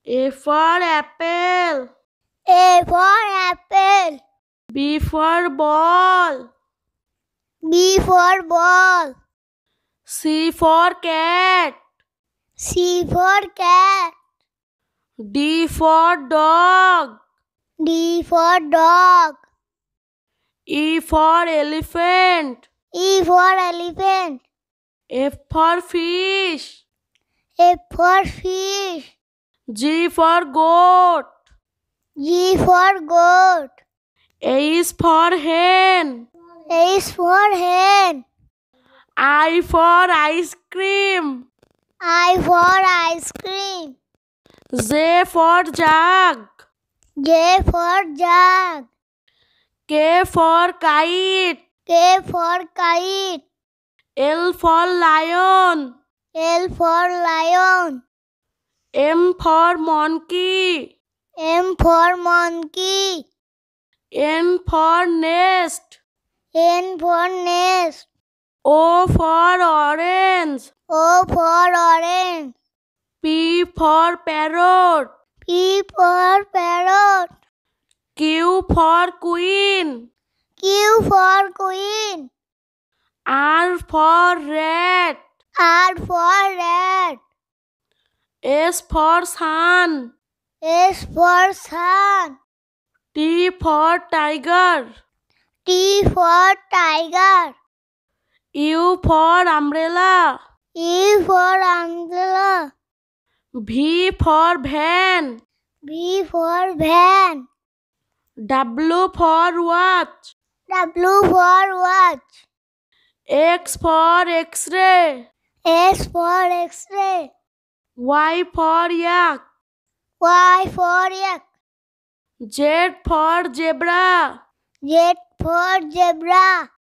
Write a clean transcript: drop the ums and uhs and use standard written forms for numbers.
A for apple. A for apple. B for ball. B for ball. C for cat. C for cat. D for dog. D for dog. E for elephant. E for elephant. F for fish. F for fish. G for goat. G for goat. A is for hen. A is for hen. I for ice cream. I for ice cream. J for jug. J for jug. K for kite. K for kite. L for lion. L for lion. M for monkey. M for monkey. N for nest. N for nest. O for orange. O for orange. P for parrot. P for parrot. Q for queen. Q for queen. R for rat. R for rat. S for sun. S for sun. T for tiger. T for tiger. U for umbrella. U for umbrella. V for van. V for van. W for watch. W for watch. X for X-ray. S for X-ray. Y for yak. Y for yak. Z for zebra. Z for zebra.